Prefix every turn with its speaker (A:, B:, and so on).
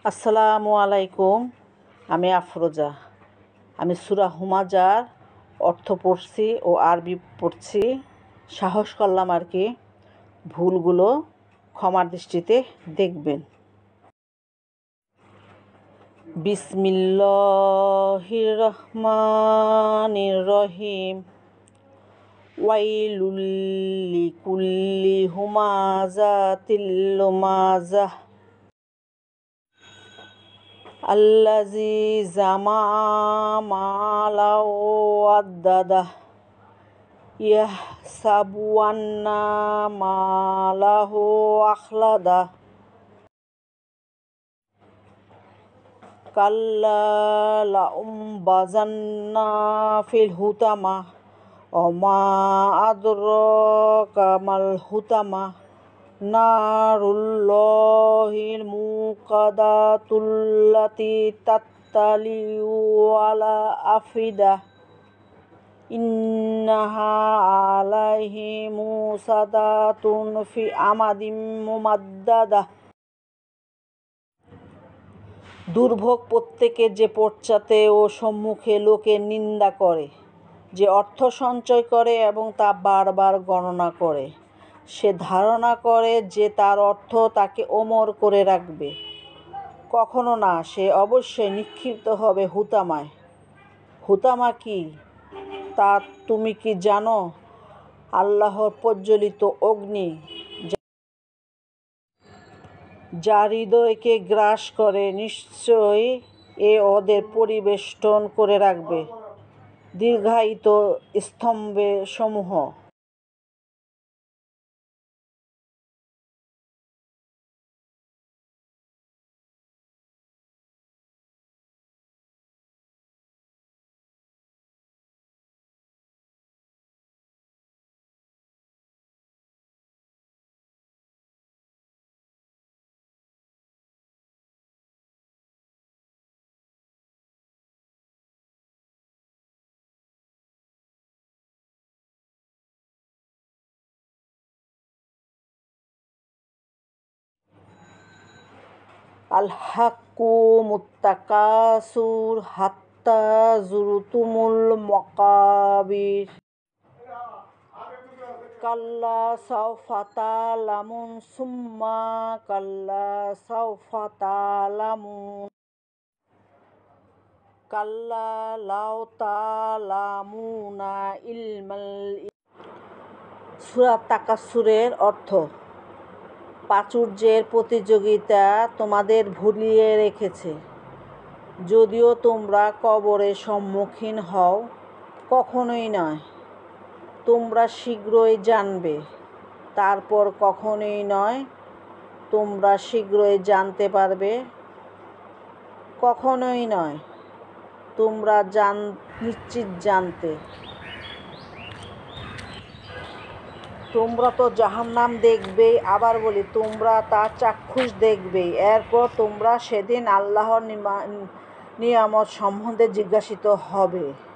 A: আসসালামু আলাইকুম। আমি আফরোজা। আমি সূরা হুমাজার অর্থ পড়ছি ও আরবি পড়ছি। সাহস করলাম আর কি, ভুলগুলো ক্ষমার দৃষ্টিতে দেখবেন। বিসমিল্লাহির রহমানির রহিম। ওয়াইলুল লিকুল্লি হুমাজাতিল লুমাজাহ আল্লাযী জামা'a মালাও ওয়াদ্দাদাহ ইয়াহসাবু আন্না মালাহু আখলাদাহ কাল্লা লাউম্বাযান্না ফিল হুতামাহ ওয়া মা আদরাকা মাল হুতামাহ নারুল্লাহিল মুকাদাতুল্লাতী তাত্তালিউ আলা আফিদা ইন্নাহা আলাইহিম মুসাদাতুন ফি আমাদিম মুমাদ্দাদাহ। দুর্ভোগ প্রত্যেকে যে পশ্চাতে ও সম্মুখে লোকের নিন্দা করে, যে অর্থ সঞ্চয় করে এবং তা বারবার গণনা করে, সে ধারণা করে যে তার অর্থ তাকে অমর করে রাখবে। কখনো না, সে অবশ্যই নিক্ষিপ্ত হবে হুতামায়। হুতামা কি তা তুমি কি জানো? আল্লাহর প্রজ্বলিত অগ্নি, যা হৃদয়কে গ্রাস করে। নিশ্চয়ই এ ওদের পরিবেষ্টন করে রাখবে দীর্ঘায়িত স্তম্ভে সমূহ। আলহাকুমুত তাকাসুর হাত্তা যুরতুমুল মাকাবির কাল্লা সাওফা তা'লামুন সুম্মা কাল্লা সাওফা তা'লামুন কাল্লা লাউ তা'লামুনা ইলমাল। সূরা তাকাসুরের অর্থ: প্রাচুর্যের প্রতিযোগিতা তোমাদের ভুলিয়ে রেখেছে, যদিও তোমরা কবরের সম্মুখীন হও। কখনোই নয়, তোমরা শীঘ্রই জানবে। তারপর কখনোই নয়, তোমরা শীঘ্রই জানতে পারবে। কখনোই নয়, তোমরা নিশ্চিত জানতে। তোমরা তো জাহান্নাম দেখবেই, আবার বলি, তোমরা তা চাক্ষুষ দেখবেই। এরপর তোমরা সেদিন আল্লাহর নিয়ামত সম্বন্ধে জিজ্ঞাসিত হবে।